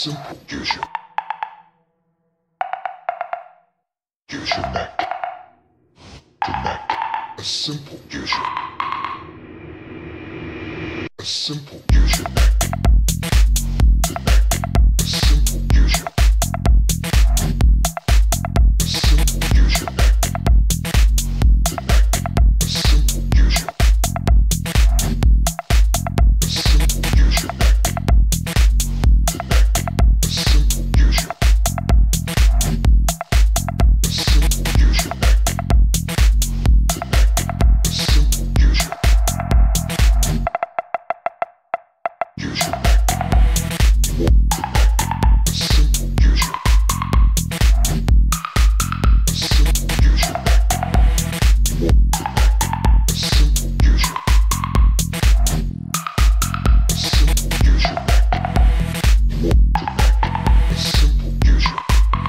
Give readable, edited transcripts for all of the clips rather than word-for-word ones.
simple. Use your neck. The neck. A simple. A simple. Use your neck. The neck. A simple. A simple. Use your neck. The neck. A simple. A simple. Use your neck. The neck. A simple. A simple. Use your neck. The neck. A simple. Use your neck. A simple. Use your a simple. Use your neck. A simple. Use your a simple. Use your neck. A simple. Use your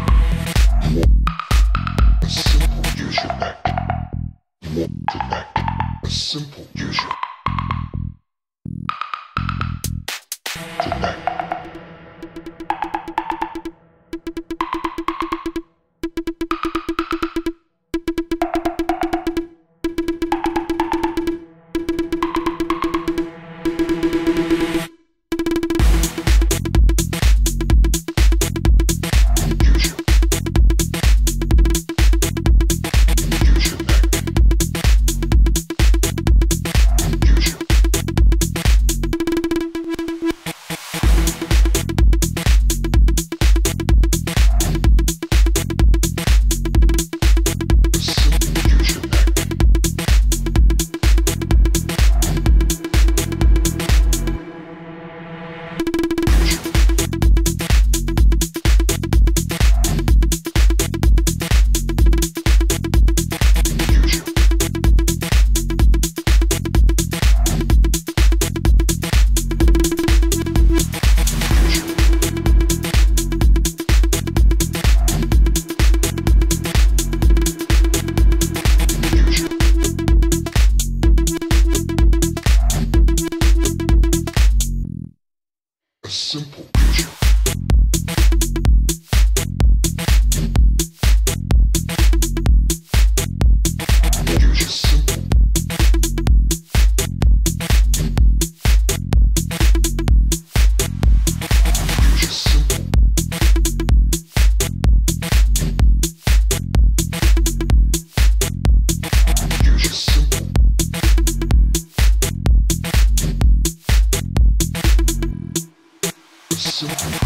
a simple. Use your neck. The neck. A simple. Use your the neck. Simple. Simple.